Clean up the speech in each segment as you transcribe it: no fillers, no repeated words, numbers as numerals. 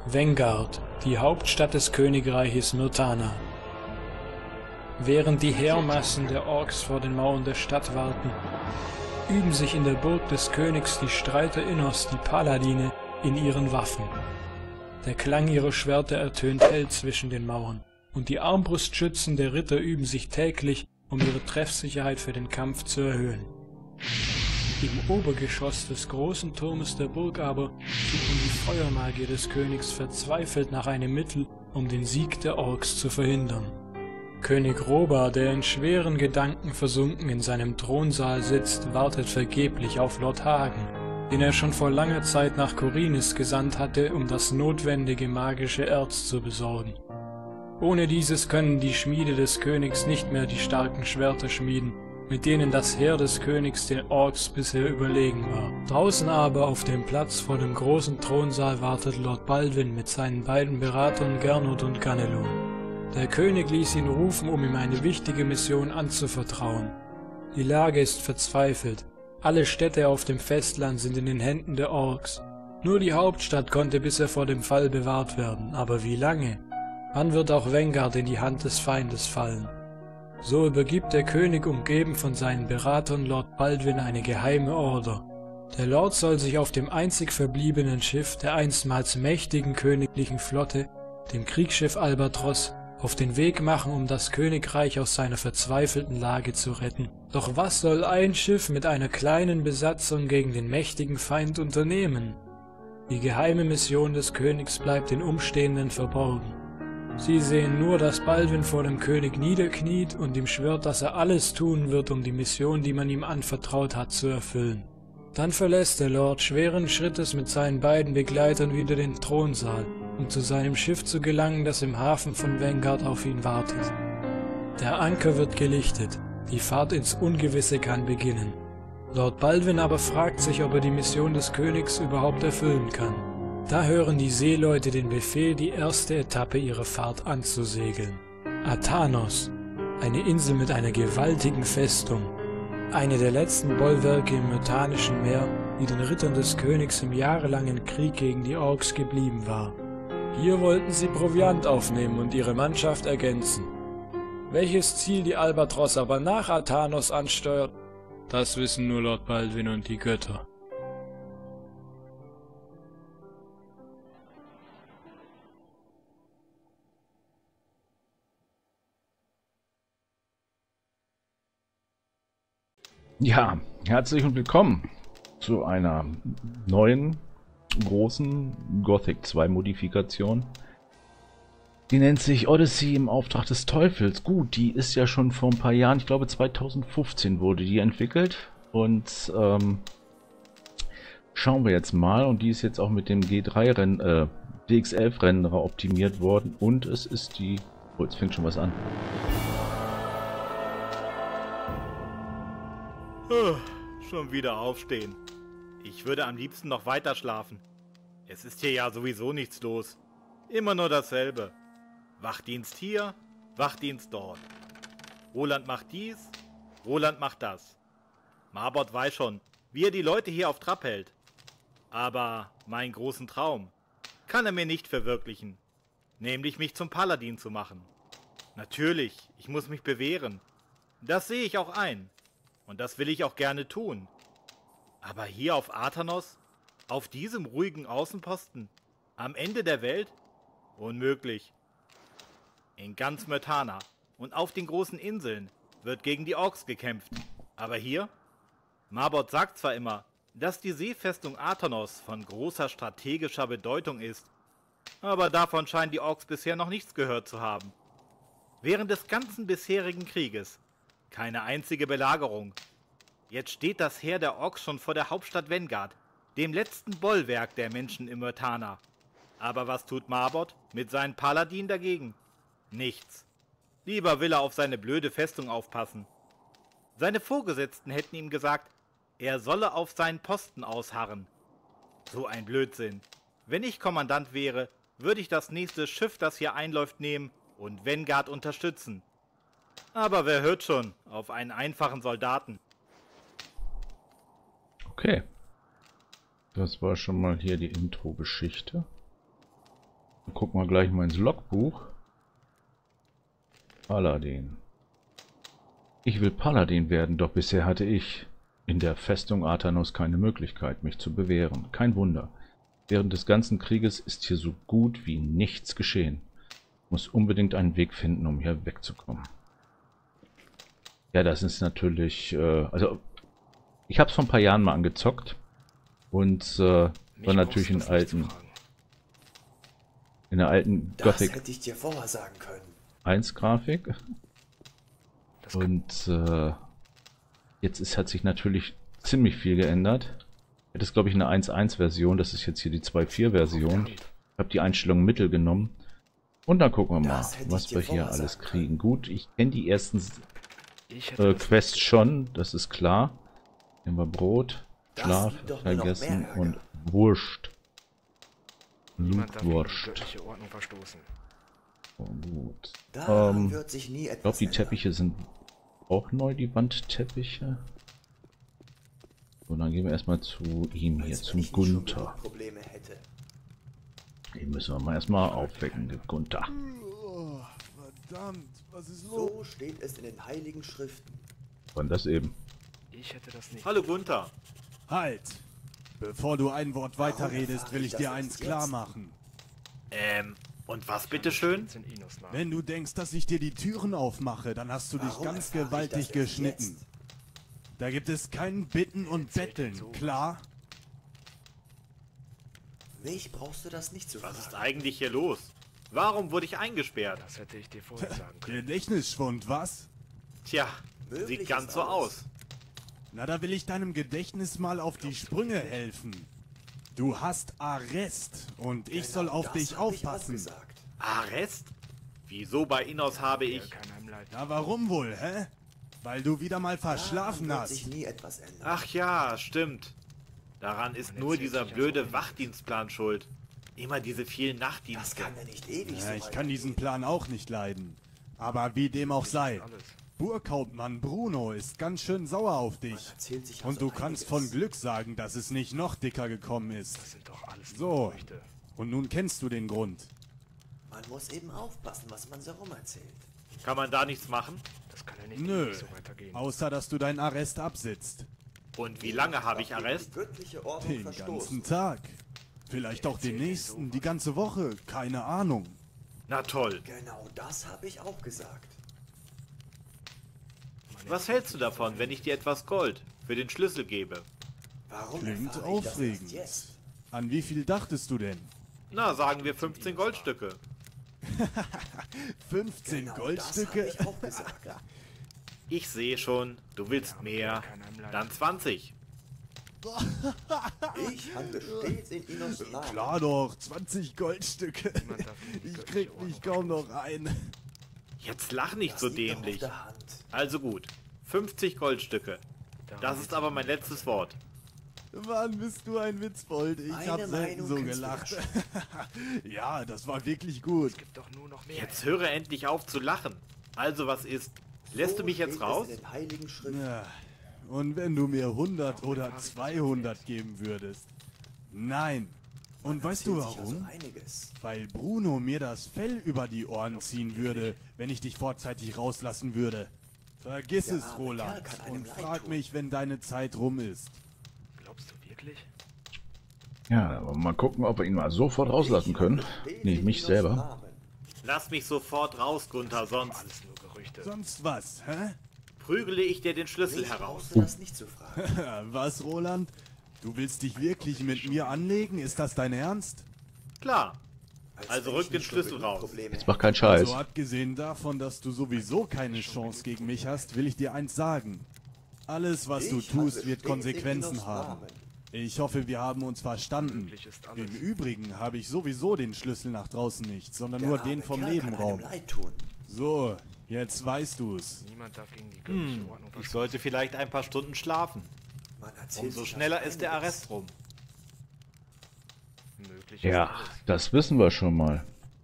Vengard, die Hauptstadt des Königreiches Myrtana. Während die Heermassen der Orks vor den Mauern der Stadt warten, üben sich in der Burg des Königs die Streiter Innos, die Paladine, in ihren Waffen. Der Klang ihrer Schwerter ertönt hell zwischen den Mauern, und die Armbrustschützen der Ritter üben sich täglich, um ihre Treffsicherheit für den Kampf zu erhöhen. Im Obergeschoss des großen Turmes der Burg aber suchen die Feuermagier des Königs verzweifelt nach einem Mittel, um den Sieg der Orks zu verhindern. König Robar, der in schweren Gedanken versunken in seinem Thronsaal sitzt, wartet vergeblich auf Lord Hagen, den er schon vor langer Zeit nach Khorinis gesandt hatte, um das notwendige magische Erz zu besorgen. Ohne dieses können die Schmiede des Königs nicht mehr die starken Schwerter schmieden, mit denen das Heer des Königs den Orks bisher überlegen war. Draußen aber auf dem Platz vor dem großen Thronsaal wartet Lord Baldwin mit seinen beiden Beratern Gernot und Ganelon. Der König ließ ihn rufen, um ihm eine wichtige Mission anzuvertrauen. Die Lage ist verzweifelt. Alle Städte auf dem Festland sind in den Händen der Orks. Nur die Hauptstadt konnte bisher vor dem Fall bewahrt werden. Aber wie lange? Wann wird auch Vengard in die Hand des Feindes fallen? So übergibt der König, umgeben von seinen Beratern, Lord Baldwin eine geheime Order. Der Lord soll sich auf dem einzig verbliebenen Schiff der einstmals mächtigen königlichen Flotte, dem Kriegsschiff Albatros, auf den Weg machen, um das Königreich aus seiner verzweifelten Lage zu retten. Doch was soll ein Schiff mit einer kleinen Besatzung gegen den mächtigen Feind unternehmen? Die geheime Mission des Königs bleibt den Umstehenden verborgen. Sie sehen nur, dass Baldwin vor dem König niederkniet und ihm schwört, dass er alles tun wird, um die Mission, die man ihm anvertraut hat, zu erfüllen. Dann verlässt der Lord schweren Schrittes mit seinen beiden Begleitern wieder den Thronsaal, um zu seinem Schiff zu gelangen, das im Hafen von Vengard auf ihn wartet. Der Anker wird gelichtet, die Fahrt ins Ungewisse kann beginnen. Lord Baldwin aber fragt sich, ob er die Mission des Königs überhaupt erfüllen kann. Da hören die Seeleute den Befehl, die erste Etappe ihrer Fahrt anzusegeln. Athanos, eine Insel mit einer gewaltigen Festung, eine der letzten Bollwerke im Myrtanischen Meer, die den Rittern des Königs im jahrelangen Krieg gegen die Orks geblieben war. Hier wollten sie Proviant aufnehmen und ihre Mannschaft ergänzen. Welches Ziel die Albatros aber nach Athanos ansteuert, das wissen nur Lord Baldwin und die Götter. Ja, herzlich und willkommen zu einer neuen, großen Gothic 2 Modifikation. Die nennt sich Odyssey im Auftrag des Teufels. Gut, die ist ja schon vor ein paar Jahren, ich glaube 2015 wurde die entwickelt. Und schauen wir jetzt mal. Und die ist jetzt auch mit dem G3 DX11 Renderer optimiert worden. Und es ist die... Oh, jetzt fängt schon was an. Schon wieder aufstehen. Ich würde am liebsten noch weiter schlafen. Es ist hier ja sowieso nichts los. Immer nur dasselbe. Wachdienst hier, Wachdienst dort. Roland macht dies, Roland macht das. Marbod weiß schon, wie er die Leute hier auf Trab hält. Aber meinen großen Traum kann er mir nicht verwirklichen. Nämlich mich zum Paladin zu machen. Natürlich, ich muss mich bewähren. Das sehe ich auch ein. Und das will ich auch gerne tun. Aber hier auf Athanos, auf diesem ruhigen Außenposten, am Ende der Welt? Unmöglich. In ganz Myrtana und auf den großen Inseln wird gegen die Orks gekämpft. Aber hier? Marbod sagt zwar immer, dass die Seefestung Athanos von großer strategischer Bedeutung ist, aber davon scheinen die Orks bisher noch nichts gehört zu haben. Während des ganzen bisherigen Krieges keine einzige Belagerung. Jetzt steht das Heer der Orks schon vor der Hauptstadt Vengard, dem letzten Bollwerk der Menschen im Myrtana. Aber was tut Marbod mit seinen Paladinen dagegen? Nichts. Lieber will er auf seine blöde Festung aufpassen. Seine Vorgesetzten hätten ihm gesagt, er solle auf seinen Posten ausharren. So ein Blödsinn. Wenn ich Kommandant wäre, würde ich das nächste Schiff, das hier einläuft, nehmen und Vengard unterstützen. Aber wer hört schon auf einen einfachen Soldaten? Okay. Das war schon mal hier die Intro-Geschichte. Gucken wir gleich mal ins Logbuch. Paladin. Ich will Paladin werden, doch bisher hatte ich in der Festung Artanos keine Möglichkeit, mich zu bewähren. Kein Wunder. Während des ganzen Krieges ist hier so gut wie nichts geschehen. Ich muss unbedingt einen Weg finden, um hier wegzukommen. Ja, das ist natürlich... also, ich habe es vor ein paar Jahren mal angezockt. Und war natürlich in der alten Gothic hätte ich dir vorher sagen können. 1 Grafik. Und jetzt hat sich natürlich ziemlich viel geändert. Das ist, glaube ich, eine 1.1 Version. Das ist jetzt hier die 2.4 Version. Ich habe die Einstellung Mittel genommen. Und dann gucken wir mal, was wir hier alles kriegen. Gut, ich kenne die ersten Quests schon, das ist klar. Hier haben wir Brot, Schlaf, vergessen und Wurst. Blutwurst. Oh, gut. Ich glaube, die Teppiche sind auch neu, die Wandteppiche. So, dann gehen wir erstmal zu ihm hier, zum Gunther. Den müssen wir mal erstmal aufwecken, den Gunther. Oh, verdammt, was ist los? So steht es in den heiligen Schriften. Wann das eben? Ich hätte das nicht. Hallo Gunther. Halt! Bevor du ein Wort weiterredest, will ich dir eins klar machen. Und was bitteschön? Wenn du denkst, dass ich dir die Türen aufmache, dann hast du dich ganz gewaltig geschnitten. Da gibt es kein Bitten und Betteln, klar? Mich brauchst du das nicht zu fragen. Was ist eigentlich hier los? Warum wurde ich eingesperrt? Das hätte ich dir vorher sagen können. Gedächtnisschwund, was? Tja, Möglich sieht ganz ist so alles. aus. Na, da will ich deinem Gedächtnis mal auf die Sprünge helfen. Du hast Arrest und ich soll auf dich aufpassen. Arrest? Wieso bei Innos habe ich... Kann einem leid. Na, warum wohl, hä? Weil du wieder mal verschlafen Daran wird sich hast. nie etwas ändern. Ach ja, stimmt. Daran ist nur dieser blöde Wachdienstplan schuld. Immer diese vielen Das Nachtdienste. kann ja nicht ewig Ja, so ich kann diesen Plan auch nicht leiden. Aber wie dem auch sei, Alles. Burghauptmann Bruno ist ganz schön sauer auf dich. erzählt sich Und du also kannst einiges. von Glück sagen, dass es nicht noch dicker gekommen ist. Das sind doch alles nur So, Gerüchte. und nun kennst du den Grund. Man muss eben aufpassen, was man so rum erzählt. Kann man da nichts machen? Das kann ja nicht Nö, ewig so weitergehen. außer dass du deinen Arrest absitzt. Und wie lange habe ich Gegen Arrest? die göttliche Ordnung Den verstoßen. ganzen Tag. Vielleicht auch den nächsten, die ganze Woche, keine Ahnung. Na toll. Genau das habe ich auch gesagt. Was hältst du davon, wenn ich dir etwas Gold für den Schlüssel gebe? Warum Klingt erfahre ich das erst aufregend. jetzt? An wie viel dachtest du denn? Na, sagen wir 15 Goldstücke. 15 Genau Goldstücke? Das habe ich auch gesagt. Ich sehe schon, du willst mehr. Dann 20. Ich handle stets in Inos Namen. Klar doch, 20 Goldstücke. Niemand darf in die Ich göttliche krieg Ordnung mich kaum noch ein. Jetzt lach nicht so Das liegt doch auf dämlich. der Hand. Also gut, 50 Goldstücke. Das ist aber mein letztes Wort. Mann, bist du ein Witzbold. Ich Meine hab selten Meinung so kannst du gelacht. ja Ja, das war wirklich gut. Es gibt doch nur noch mehr. Jetzt höre endlich auf zu lachen. Also was ist? Lässt So du mich jetzt steht es raus? in den heiligen Schriften. Ja. Und wenn du mir 100 oder 200 geben würdest? Nein. Und weißt du Erzählt sich also warum? einiges. Weil Bruno mir das Fell über die Ohren ziehen würde, wenn ich dich vorzeitig rauslassen würde. Vergiss Der es, arme Roland, Kerl kann einem und leid frag tun. mich, wenn deine Zeit rum ist. Glaubst du wirklich? Ja, aber mal gucken, ob wir ihn mal sofort rauslassen können. Nee, mich selber. Lass mich sofort raus, Gunther, sonst Alles nur Gerüchte. Sonst was, hä? prügele ich dir den Schlüssel Mich heraus. brauchst du das nicht zu fragen. Was, Roland? Du willst dich wirklich mit mir anlegen? Ist das dein Ernst? Klar. Als Also wenn rück ich den nicht Schlüssel schon raus. Probleme Jetzt mach keinen Scheiß. Also abgesehen davon, dass du sowieso keine Chance gegen mich hast, will ich dir eins sagen. Alles, was du Ich tust, handle wird stets in Konsequenzen Inos haben. Namen. Ich hoffe, wir haben uns verstanden. Möglich ist alles. Im Übrigen habe ich sowieso den Schlüssel nach draußen nicht, sondern Der nur arme den vom Kerl kann Nebenraum. einem leid tun. So, jetzt weißt du's. Niemand darf gegen die göttliche Ordnung Ich verstoßen. sollte vielleicht ein paar Stunden schlafen. Man erzählt Umso sich schneller also ist der einiges. Arrest rum. Möglich ist Ja, alles. das wissen wir schon mal.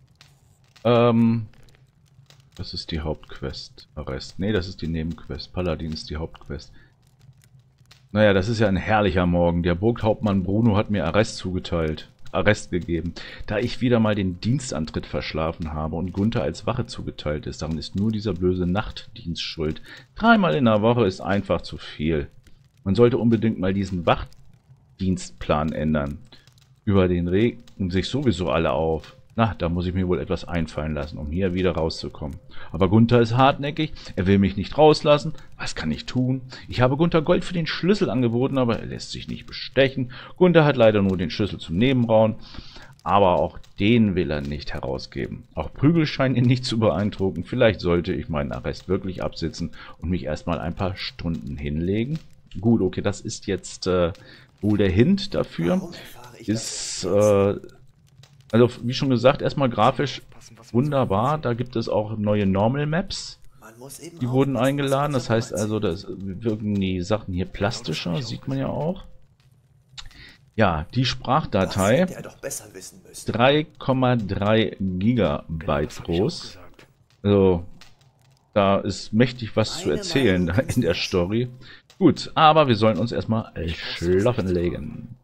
Das ist die Hauptquest. Arrest. Nee, das ist die Nebenquest. Paladin ist die Hauptquest. Naja, das ist ja ein herrlicher Morgen. Der Burghauptmann Bruno hat mir Arrest zugeteilt. Arrest gegeben, da ich wieder mal den Dienstantritt verschlafen habe und Gunther als Wache zugeteilt ist. Daran ist nur dieser böse Nachtdienst schuld. 3-mal in der Woche ist einfach zu viel. Man sollte unbedingt mal diesen Wachdienstplan ändern. Über den regen sich sowieso alle auf. Na, da muss ich mir wohl etwas einfallen lassen, um hier wieder rauszukommen. Aber Gunther ist hartnäckig, er will mich nicht rauslassen. Was kann ich tun? Ich habe Gunther Gold für den Schlüssel angeboten, aber er lässt sich nicht bestechen. Gunther hat leider nur den Schlüssel zum Nebenraum, aber auch den will er nicht herausgeben. Auch Prügel scheinen ihn nicht zu beeindrucken. Vielleicht sollte ich meinen Arrest wirklich absitzen und mich erstmal ein paar Stunden hinlegen. Gut, okay, das ist jetzt wohl der Hint dafür. Warum erfahre ich Ist, das jetzt? also wie schon gesagt, erstmal grafisch Passen, was wunderbar. Da gibt es auch neue Normal Maps. Man muss eben Die wurden aufpassen, eingeladen. was Das man heißt also, das wirken die Sachen hier plastischer. Sieht man ja auch. Ja, die Das Sprachdatei hätte er doch besser wissen müssen. 3,3 Gigabyte das hab ich auch groß. gesagt. Also, da ist mächtig was zu Meine erzählen Meinung in der ist- Story. Gut, aber wir sollen uns erstmal schlafen legen.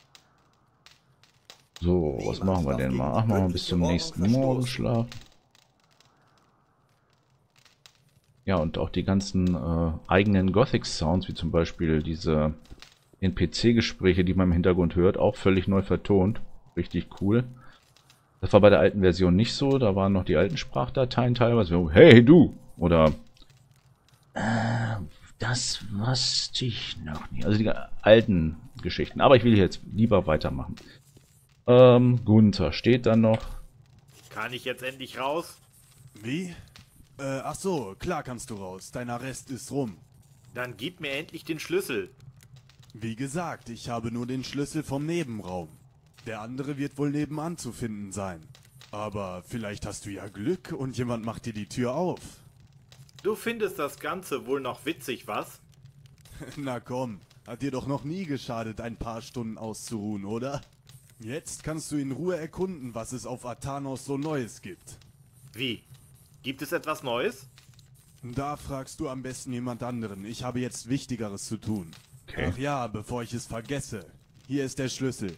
So, was machen wir denn mal? Ach, machen wir bis zum nächsten Morgen schlafen. Ja, und auch die ganzen eigenen Gothic-Sounds, wie zum Beispiel diese NPC-Gespräche, die man im Hintergrund hört, auch völlig neu vertont. Richtig cool. Das war bei der alten Version nicht so. Da waren noch die alten Sprachdateien teilweise. So, hey, du! Oder das wusste ich noch nicht. Also die alten Geschichten. Aber ich will jetzt lieber weitermachen. Gunther steht dann noch. Kann ich jetzt endlich raus? Wie? Ach so, klar kannst du raus. Dein Arrest ist rum. Dann gib mir endlich den Schlüssel. Wie gesagt, ich habe nur den Schlüssel vom Nebenraum. Der andere wird wohl nebenan zu finden sein. Aber vielleicht hast du ja Glück und jemand macht dir die Tür auf. Du findest das Ganze wohl noch witzig, was? Na komm, hat dir doch noch nie geschadet, ein paar Stunden auszuruhen, oder? Jetzt kannst du in Ruhe erkunden, was es auf Athanos so Neues gibt. Wie? Gibt es etwas Neues? Da fragst du am besten jemand anderen. Ich habe jetzt Wichtigeres zu tun. Okay. Ach ja, bevor ich es vergesse. Hier ist der Schlüssel.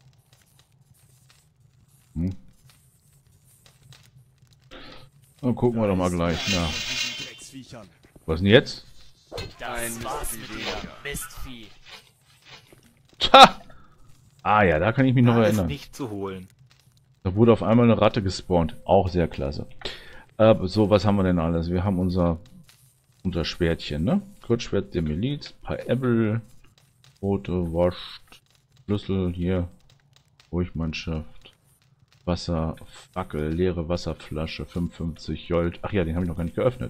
Dann gucken wir doch mal gleich nach. Diesen Drecksviechern. Was denn jetzt? Das war's wieder. Mistvieh. Tja! Ah ja, da kann ich mich noch Alles erinnern. nicht zu holen. Da wurde auf einmal eine Ratte gespawnt. Auch sehr klasse. So, was haben wir denn alles? Wir haben unser Schwertchen, ne? Kurzschwert der Miliz, paar Äppel, rote Wurst, Schlüssel hier, Ruhigmannschaft, Wasser, Fackel, leere Wasserflasche, 55 Jolt. Ach ja, den habe ich noch gar nicht geöffnet.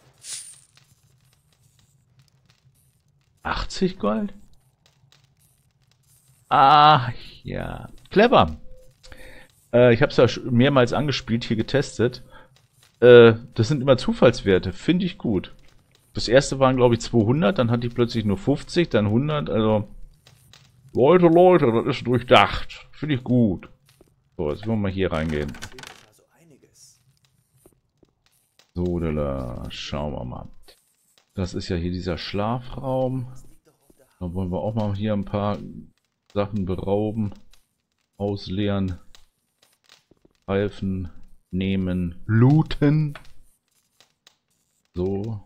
80 Gold? Ah, ja. Clever. Ich habe es ja mehrmals angespielt, hier getestet. Das sind immer Zufallswerte. Finde ich gut. Das erste waren, glaube ich, 200. Dann hatte ich plötzlich nur 50, dann 100. Also, Leute, das ist durchdacht. Finde ich gut. So, jetzt wollen wir mal hier reingehen. Also einiges. So, da schauen wir mal. Das ist ja hier dieser Schlafraum. Da wollen wir auch mal hier ein paar Sachen berauben, ausleeren, greifen, nehmen, looten. So.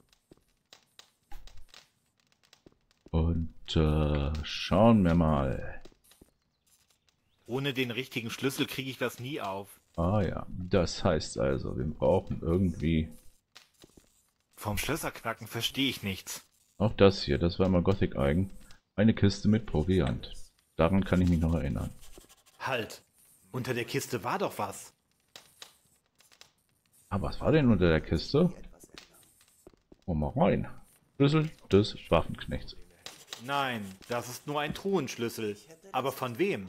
Und schauen wir mal. Ohne den richtigen Schlüssel kriege ich das nie auf. Ah ja, das heißt also, wir brauchen irgendwie Vom Schlösserknacken verstehe ich nichts. auch das hier. Das war immer Gothic eigen. Eine Kiste mit Proviant. Daran kann ich mich noch erinnern. Halt! Unter der Kiste war doch was. Ah, was war denn unter der Kiste? Komm mal rein. Schlüssel des Waffenknechts. Nein, das ist nur ein Truhenschlüssel. Aber von wem?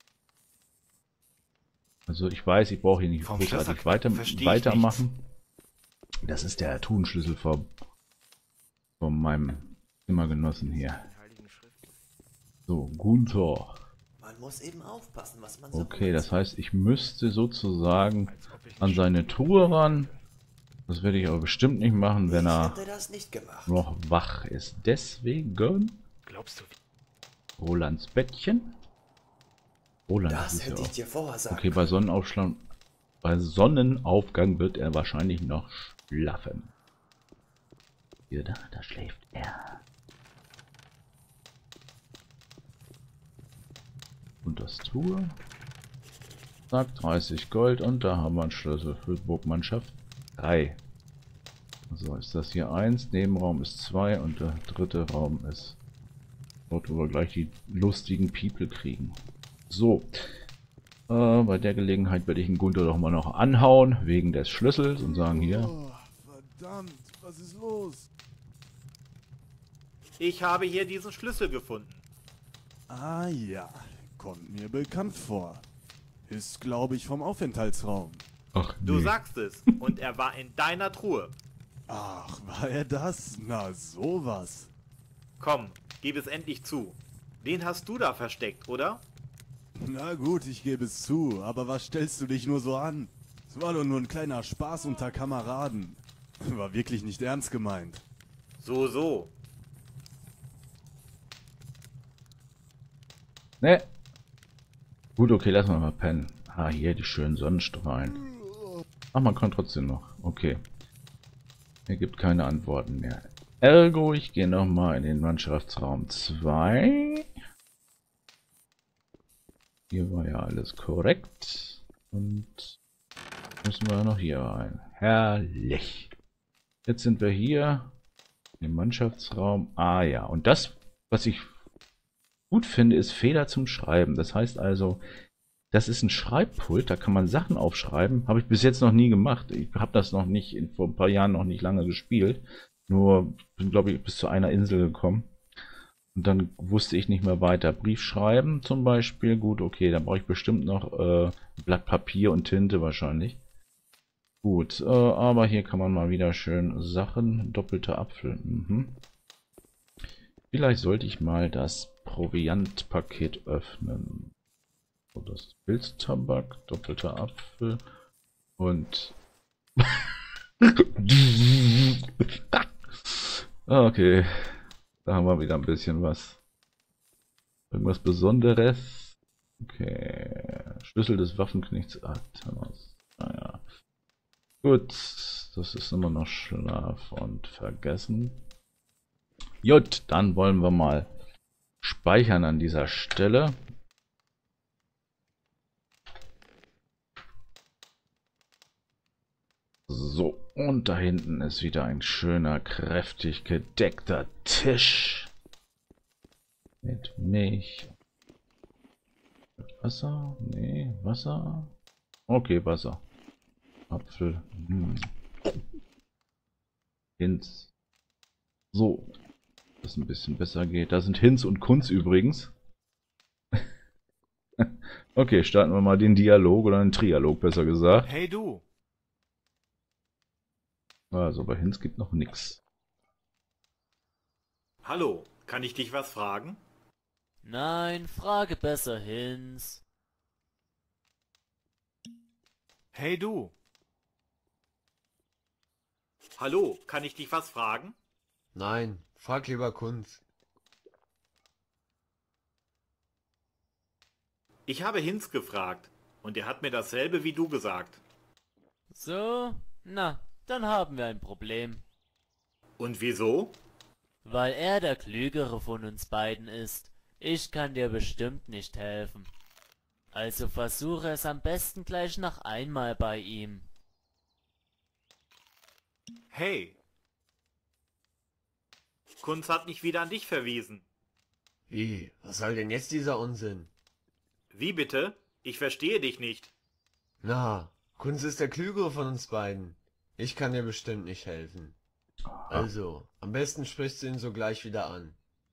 Also ich weiß, ich brauche hier nicht Vom großartig Schlösserknacken verstehe ich weitermachen. Das ist der Thunschlüssel von meinem Zimmergenossen hier. Heiligen Schriften. So, Gunther. Man muss eben aufpassen, was man so Okay, das heißt, ich müsste sozusagen Als ob ich an nicht seine Truhe ran. Das werde ich aber bestimmt nicht machen, wenn Ich er hätte das nicht gemacht. noch wach ist. Deswegen glaubst du, Rolands Bettchen. Roland, Das ist ja hätte ich auch. dir vorher sagen Okay, bei Sonnenaufgang wird er wahrscheinlich noch schlafen. Hier, da schläft er. Und das Truhe. Zack, 30 Gold und da haben wir einen Schlüssel für Burgmannschaft 3. So, ist das hier 1, Nebenraum ist 2 und der dritte Raum ist dort, wo wir gleich die lustigen People kriegen. So, bei der Gelegenheit werde ich den Gunther doch mal noch anhauen, wegen des Schlüssels und sagen hier, Oh, verdammt, was ist los? Ich habe hier diesen Schlüssel gefunden. Ah ja, kommt mir bekannt vor. Ist, glaube ich, vom Aufenthaltsraum. ach Du nee, sagst es. Und er war in deiner Truhe. Ach, war er das? Na, sowas. Komm, gib es endlich zu. Den hast du da versteckt, oder? Na gut, ich gebe es zu, aber was stellst du dich nur so an? Es war doch nur ein kleiner Spaß unter Kameraden. War wirklich nicht ernst gemeint. So. ne. Gut, okay, lassen wir mal pennen. Ah, hier die schönen Sonnenstrahlen. Ach, man kann trotzdem noch. Okay. Er gibt keine Antworten mehr. Ergo, ich gehe nochmal in den Mannschaftsraum 2. Hier war ja alles korrekt. Und müssen wir noch hier rein. Herrlich. Jetzt sind wir hier im Mannschaftsraum. Ah ja, und das, was ich gut finde, ist Feder zum Schreiben. Das heißt also, das ist ein Schreibpult, da kann man Sachen aufschreiben. Habe ich bis jetzt noch nie gemacht. Ich habe das noch nicht, vor ein paar Jahren noch nicht lange gespielt. Nur bin, glaube ich, bis zu einer Insel gekommen. Und dann wusste ich nicht mehr weiter. Brief schreiben zum Beispiel. Gut, okay, da brauche ich bestimmt noch ein Blatt Papier und Tinte wahrscheinlich. Gut, aber hier kann man mal wieder schön Sachen. Doppelter Apfel. Vielleicht sollte ich mal das Proviantpaket öffnen. So, das Pilztabak, doppelter Apfel und okay, da haben wir wieder ein bisschen was. Irgendwas Besonderes. Okay, Schlüssel des Waffenknechts Artemis. Naja. Gut, das ist immer noch Schlaf und Vergessen. Gut, dann wollen wir mal speichern an dieser Stelle. So, und da hinten ist wieder ein schöner, kräftig gedeckter Tisch. Mit Milch. Mit Wasser? Nee, Wasser. Okay, Wasser. Apfel. Hinz. So, dass es ein bisschen besser geht. Da sind Hinz und Kunz übrigens. Okay, starten wir mal den Dialog oder den Trialog, besser gesagt. Hey du. Also bei Hinz gibt noch nichts. Hallo, kann ich dich was fragen? Nein, frage besser Hinz. Hey du. Hallo, kann ich dich was fragen? Nein, frag lieber Kunz. Ich habe Hinz gefragt und er hat mir dasselbe wie du gesagt. So, na, dann haben wir ein Problem. Und wieso? Weil er der Klügere von uns beiden ist. Ich kann dir bestimmt nicht helfen. Also versuche es am besten gleich noch einmal bei ihm. Hey. Kunz hat mich wieder an dich verwiesen. Wie? Was soll denn jetzt dieser Unsinn? Wie bitte? Ich verstehe dich nicht. Na, Kunz ist der Klügere von uns beiden. Ich kann dir bestimmt nicht helfen. Also, am besten sprichst du ihn sogleich wieder an.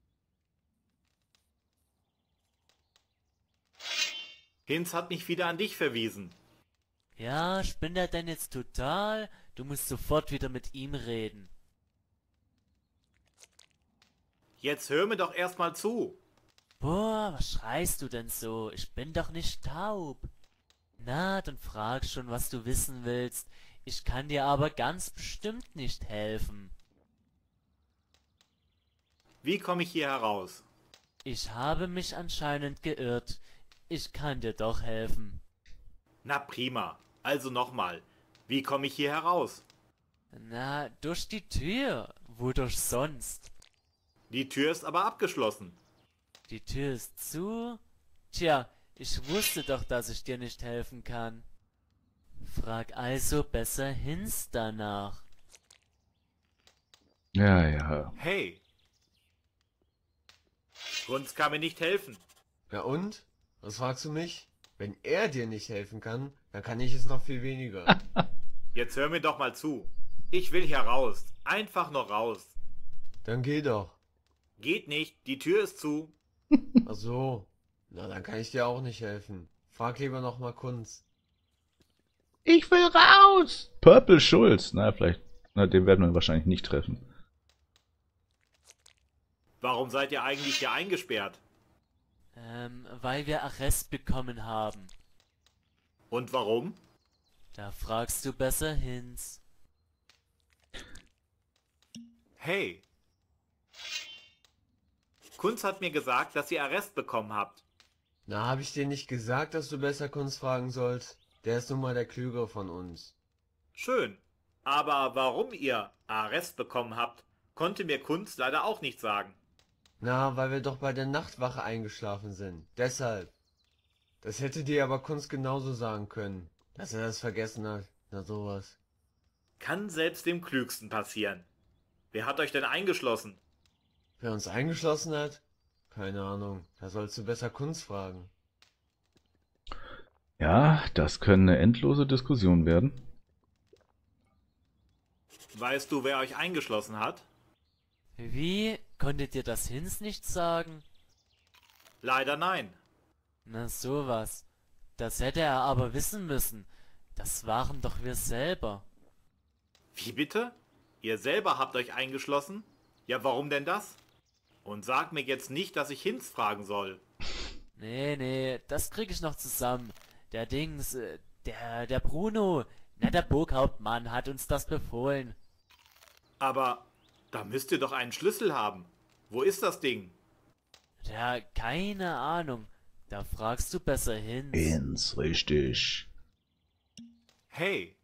Hinz hat mich wieder an dich verwiesen. Ja, spinnt er denn jetzt total? Du musst sofort wieder mit ihm reden. Jetzt hör mir doch erstmal zu. Boah, was schreist du denn so? Ich bin doch nicht taub. Na, dann frag schon, was du wissen willst. Ich kann dir aber ganz bestimmt nicht helfen. Wie komme ich hier heraus? Ich habe mich anscheinend geirrt. ich kann dir doch helfen. Na prima. Also nochmal. Wie komme ich hier heraus? Na, durch die Tür. Wodurch sonst? Die Tür ist aber abgeschlossen. Die Tür ist zu? Tja, ich wusste doch, dass ich dir nicht helfen kann. Frag also besser Hinz danach. Ja, ja. Hey. Kunz kann mir nicht helfen. Ja und? Was fragst du mich? Wenn er dir nicht helfen kann, dann kann ich es noch viel weniger. Jetzt hör mir doch mal zu. Ich will hier raus. Einfach nur raus. Dann geh doch. Geht nicht. Die Tür ist zu. Ach so. Na, dann kann ich dir auch nicht helfen. Frag lieber noch mal Kunz. Ich will raus! Purple Schulz. Na, vielleicht. Na, den werden wir wahrscheinlich nicht treffen. Warum seid ihr eigentlich hier eingesperrt? Weil wir Arrest bekommen haben. Und warum? Da fragst du besser Hinz. Hey. Kunz hat mir gesagt, dass ihr Arrest bekommen habt. Na, hab ich dir nicht gesagt, dass du besser Kunz fragen sollst? Der ist nun mal der Klügere von uns. Schön. Aber warum ihr Arrest bekommen habt, konnte mir Kunz leider auch nicht sagen. Na, weil wir doch bei der Nachtwache eingeschlafen sind. Deshalb. Das hätte dir aber Kunz genauso sagen können, dass er das vergessen hat. Na sowas. Kann selbst dem Klügsten passieren. Wer hat euch denn eingeschlossen? Wer uns eingeschlossen hat? Keine Ahnung. Da sollst du besser Kunz fragen. Ja, das könnte eine endlose Diskussion werden. Weißt du, wer euch eingeschlossen hat? Wie? Konnte dir das Hinz nicht sagen? Leider nein. Na sowas. Das hätte er aber wissen müssen. Das waren doch wir selber. Wie bitte? Ihr selber habt euch eingeschlossen? Ja, warum denn das? Und sag mir jetzt nicht, dass ich Hinz fragen soll. Nee, das krieg ich noch zusammen. Der Dings, der Bruno, na der Burghauptmann hat uns das befohlen. Aber da müsst ihr doch einen Schlüssel haben. Wo ist das Ding? Ja, keine Ahnung. Da fragst du besser Hinz. Ins, richtig. Hey.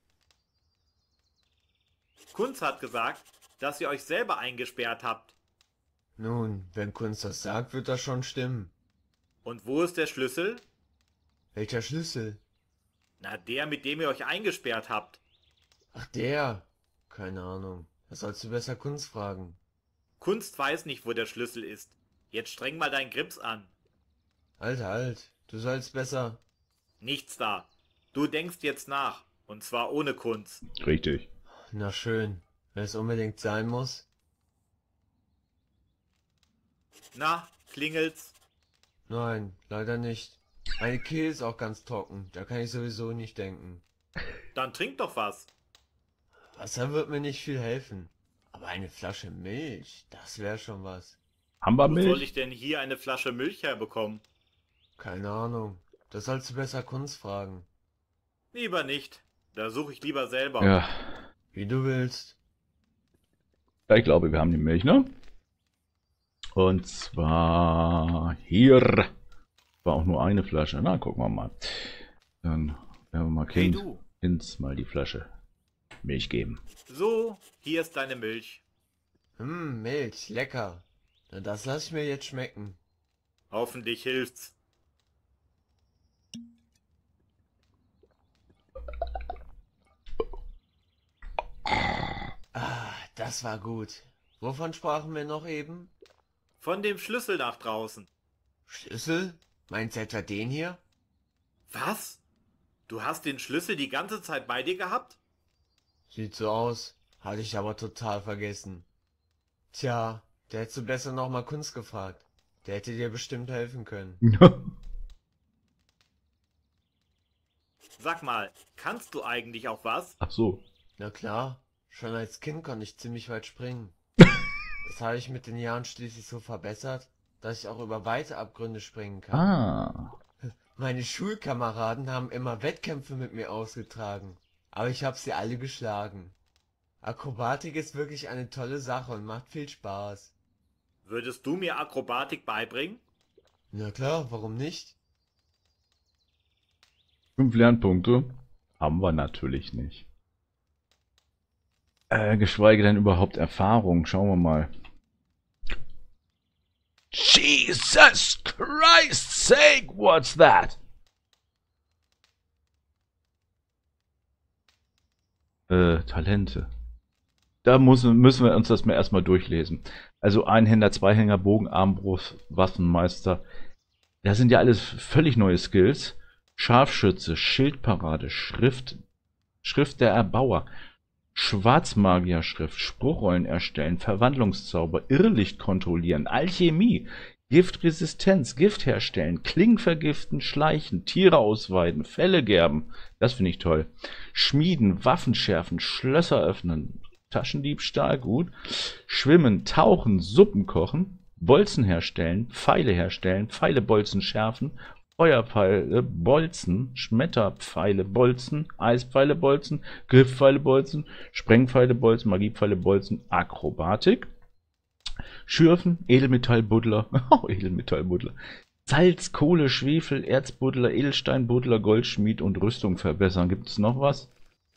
Kunz hat gesagt, dass ihr euch selber eingesperrt habt. Nun, wenn Kunz das sagt, wird das schon stimmen. Und wo ist der Schlüssel? Welcher Schlüssel? Na, der, mit dem ihr euch eingesperrt habt. Ach, der. Keine Ahnung. Das sollst du besser Kunz fragen. Kunst weiß nicht, wo der Schlüssel ist. Jetzt streng mal deinen Grips an. Halt. Du sollst besser... Nichts da. Du denkst jetzt nach. Und zwar ohne Kunst. Richtig. Na schön. Wenn es unbedingt sein muss. Na, klingelt's? Nein, leider nicht. Meine Kehle ist auch ganz trocken. Da kann ich sowieso nicht denken. Dann trink doch was. Wasser wird mir nicht viel helfen. Aber eine Flasche Milch, das wäre schon was. Wo soll Hambermilch? ich denn hier eine Flasche Milch herbekommen? Keine Ahnung. Das sollst du besser Kunz fragen. Lieber nicht. Da suche ich lieber selber. Ja. Wie du willst. Ich glaube, wir haben die Milch, ne? Und zwar hier. War auch nur eine Flasche. Na, gucken wir mal. Dann werden wir mal Hey du. Hinz mal die Flasche Milch geben. So, hier ist deine Milch. Milch, lecker. Na, das lass ich mir jetzt schmecken. Hoffentlich hilft's. Ah, das war gut. Wovon sprachen wir noch eben? Von dem Schlüssel nach draußen. Schlüssel? Meinst du etwa den hier? Was? Du hast den Schlüssel die ganze Zeit bei dir gehabt? Sieht so aus. Hatte ich aber total vergessen. Tja, der hättest du besser nochmal Kunz gefragt. Der hätte dir bestimmt helfen können. Sag mal, kannst du eigentlich auch was? Ach so. Na klar, schon als Kind konnte ich ziemlich weit springen. Das habe ich mit den Jahren schließlich so verbessert, dass ich auch über weite Abgründe springen kann. Ah. Meine Schulkameraden haben immer Wettkämpfe mit mir ausgetragen, aber ich habe sie alle geschlagen. Akrobatik ist wirklich eine tolle Sache und macht viel Spaß. Würdest du mir Akrobatik beibringen? Na klar, warum nicht? 5 Lernpunkte haben wir natürlich nicht. Geschweige denn überhaupt Erfahrung. Schauen wir mal. Jesus Christ's sake, what's that? Talente. Da müssen wir uns das mal erstmal durchlesen. Also Einhänder, Zweihänder, Bogen, Armbrust, Waffenmeister. Das sind ja alles völlig neue Skills. Scharfschütze, Schildparade, Schrift der Erbauer, Schwarzmagierschrift, Spruchrollen erstellen, Verwandlungszauber, Irrlicht kontrollieren, Alchemie, Giftresistenz, Gift herstellen, Klingen vergiften, Schleichen, Tiere ausweiden, Felle gerben, das finde ich toll, Schmieden, Waffen schärfen, Schlösser öffnen, Taschendiebstahl, gut, Schwimmen, Tauchen, Suppen kochen, Bolzen herstellen, Pfeile, Bolzen schärfen, Feuerpfeile, Bolzen, Schmetterpfeile, Bolzen, Eispfeile, Bolzen, Griffpfeile, Bolzen, Sprengpfeile, Bolzen, Magiepfeile, Bolzen, Akrobatik, Schürfen, Edelmetallbuddler, Edelmetallbuddler, Salz, Kohle, Schwefel, Erzbuddler, Edelsteinbuddler, Goldschmied und Rüstung verbessern. Gibt es noch was?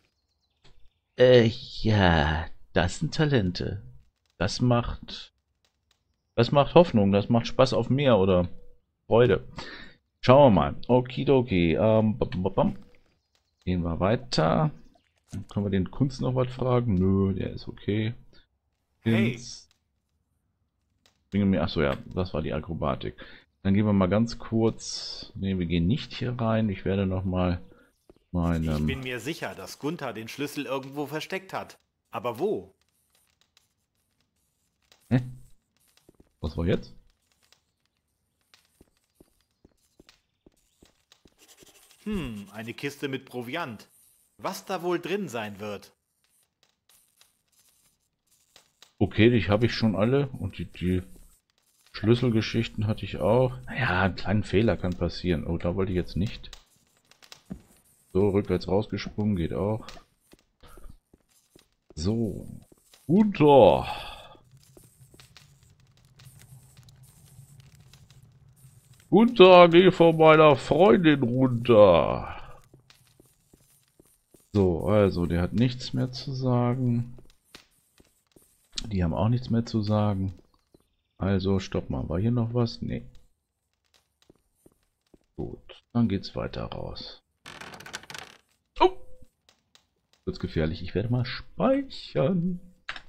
Ja, das sind Talente. Das macht Hoffnung, das macht Spaß auf mehr oder Freude. Schauen wir mal. Okidoki. Gehen wir weiter. Dann können wir den Kunst noch was fragen? Nö, der ist okay. Hey. Bringe mir. Achso, ja, das war die Akrobatik. Dann gehen wir mal ganz kurz. Ne, wir gehen nicht hier rein. Ich werde nochmal Ich bin mir sicher, dass Gunther den Schlüssel irgendwo versteckt hat. Aber wo? Hä? Was war jetzt? Eine Kiste mit Proviant. Was da wohl drin sein wird? Okay, die habe ich schon alle. Und die Schlüsselgeschichten hatte ich auch. Naja, einen kleinen Fehler kann passieren. Oh, da wollte ich jetzt nicht. So, rückwärts rausgesprungen, geht auch. So. Gunther. Gunther, geh von meiner Freundin runter. So, also, der hat nichts mehr zu sagen. Die haben auch nichts mehr zu sagen. Also, stopp mal. War hier noch was? Nee. Gut, dann geht's weiter raus. Oh! Wird's gefährlich. Ich werde mal speichern.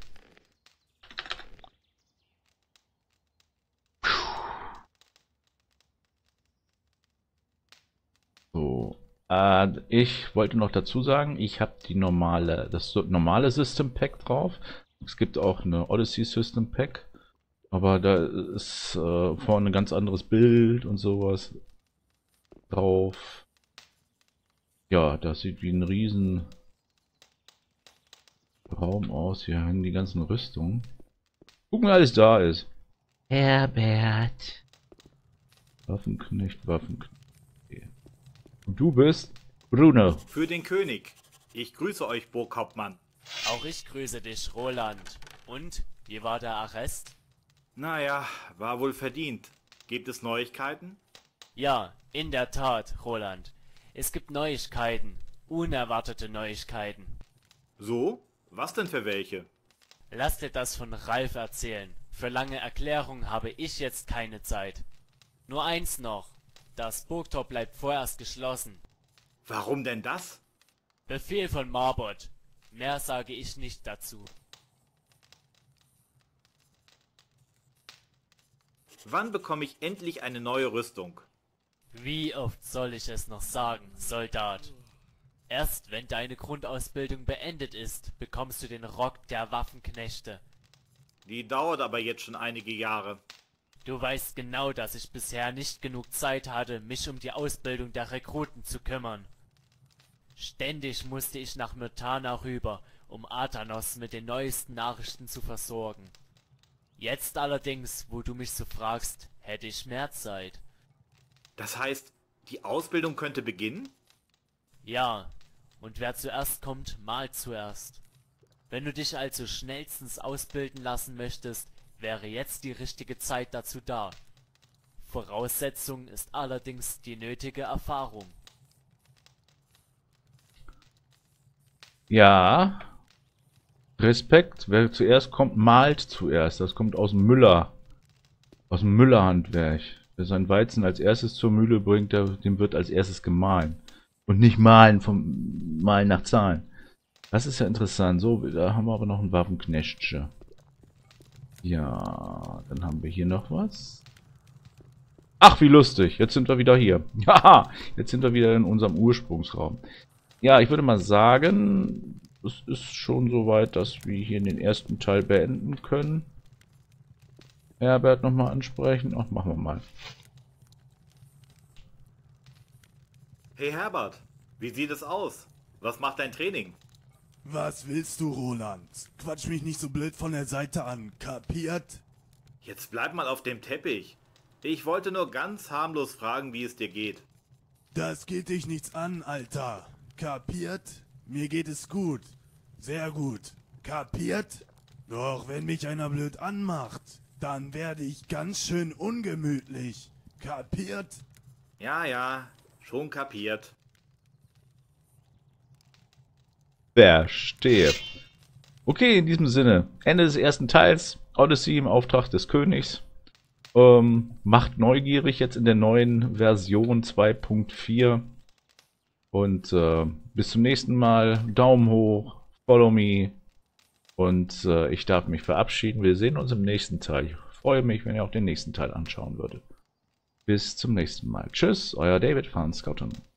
So, ich wollte noch dazu sagen, ich habe das normale System Pack drauf. Es gibt auch eine Odyssey System Pack, aber da ist vorne ein ganz anderes Bild und sowas drauf. Ja, das sieht wie ein riesen Raum aus. Hier hängen die ganzen Rüstungen. Gucken, wer alles da ist. Herbert. Waffenknecht. Und du bist Bruno. Für den König. Ich grüße euch, Burghauptmann. Auch ich grüße dich, Roland. Und, wie war der Arrest? Naja, war wohl verdient. Gibt es Neuigkeiten? Ja, in der Tat, Roland. Es gibt Neuigkeiten. Unerwartete Neuigkeiten. So? Was denn für welche? Lass dir das von Ralf erzählen. Für lange Erklärungen habe ich jetzt keine Zeit. Nur eins noch. Das Burgtor bleibt vorerst geschlossen. Warum denn das? Befehl von Marbot. Mehr sage ich nicht dazu. Wann bekomme ich endlich eine neue Rüstung? Wie oft soll ich es noch sagen, Soldat? Erst wenn deine Grundausbildung beendet ist, bekommst du den Rock der Waffenknechte. Die dauert aber jetzt schon einige Jahre. Du weißt genau, dass ich bisher nicht genug Zeit hatte, mich um die Ausbildung der Rekruten zu kümmern. Ständig musste ich nach Myrtana rüber, um Athanos mit den neuesten Nachrichten zu versorgen. Jetzt allerdings, wo du mich so fragst, hätte ich mehr Zeit. Das heißt, die Ausbildung könnte beginnen? Ja, und wer zuerst kommt, malt zuerst. Wenn du dich also schnellstens ausbilden lassen möchtest, wäre jetzt die richtige Zeit dazu da. Voraussetzung ist allerdings die nötige Erfahrung. Ja. Respekt. Wer zuerst kommt, malt zuerst. Das kommt aus dem Müller. Aus dem Müllerhandwerk. Wer sein Weizen als erstes zur Mühle bringt, dem wird als erstes gemahlen. Und nicht malen vom Malen nach Zahlen. Das ist ja interessant. So, da haben wir aber noch ein Waffenknechtchen. Ja, dann haben wir hier noch was. Ach, wie lustig. Jetzt sind wir wieder hier. Haha, jetzt sind wir wieder in unserem Ursprungsraum. Ja, ich würde mal sagen, es ist schon soweit, dass wir hier den ersten Teil beenden können. Herbert nochmal ansprechen. Ach, machen wir mal. Hey Herbert, wie sieht es aus? Was macht dein Training? Was willst du, Roland? Quatsch mich nicht so blöd von der Seite an, kapiert? Jetzt bleib mal auf dem Teppich. Ich wollte nur ganz harmlos fragen, wie es dir geht. Das geht dich nichts an, Alter. Kapiert? Mir geht es gut. Sehr gut. Kapiert? Doch wenn mich einer blöd anmacht, dann werde ich ganz schön ungemütlich. Kapiert? Ja, ja, schon kapiert. Verstehe. Okay, in diesem Sinne. Ende des ersten Teils. Odyssey im Auftrag des Königs. Macht neugierig jetzt in der neuen Version 2.4. Und bis zum nächsten Mal. Daumen hoch. Follow me. Und ich darf mich verabschieden. Wir sehen uns im nächsten Teil. Ich freue mich, wenn ihr auch den nächsten Teil anschauen würdet. Bis zum nächsten Mal. Tschüss, euer David von Scouten.